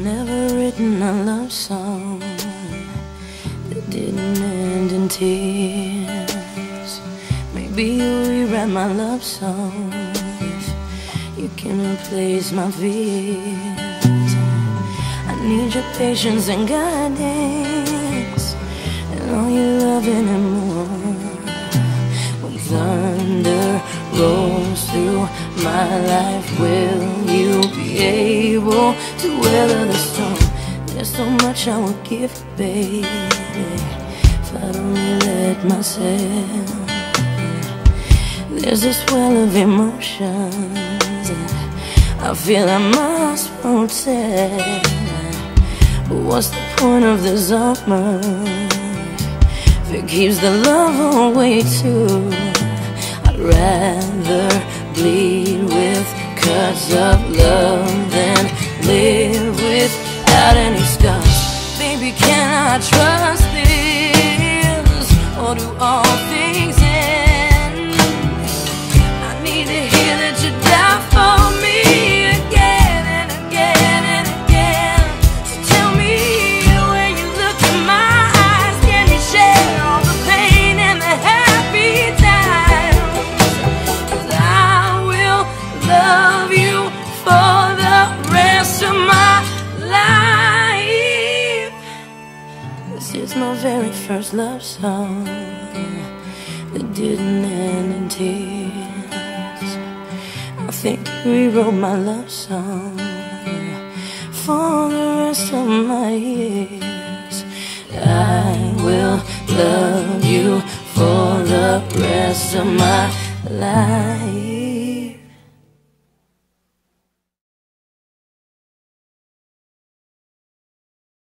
never written a love song that didn't end in tears. Maybe you'll rewrite my love song if you can replace my fears. I need your patience and guidance and all your loving and more. When thunder rolls through my life, will you be able to weather the storm? There's so much I would give, baby, if I'd only let myself. There's this well of emotions I feel I must protect. But what's the point of this armor if it keeps the love away too? I'd rather bleed with cuts of love than live without any scars. Baby, can I trust this, or do all things end? I need to hear that you die for me again and again and again. So tell me, when you look in my eyes, can you share all the pain and the happy times? 'Cause I will love you for the rest of my life. This is my very first love song that didn't end in tears. I think you rewrote my love song for the rest of my years. I will love you for the rest of my life.